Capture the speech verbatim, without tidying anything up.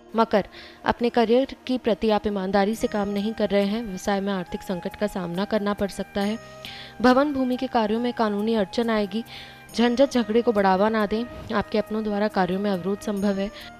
मकर, अपने करियर की प्रति आप ईमानदारी से काम नहीं कर रहे हैं, व्यवसाय में आर्थिक संकट का सामना करना पड़ सकता है। भवन भूमि के कार्यों में कानूनी अड़चन आएगी, झंझट झगड़े को बढ़ावा ना दें, आपके अपनों द्वारा कार्यों में अवरोध संभव है।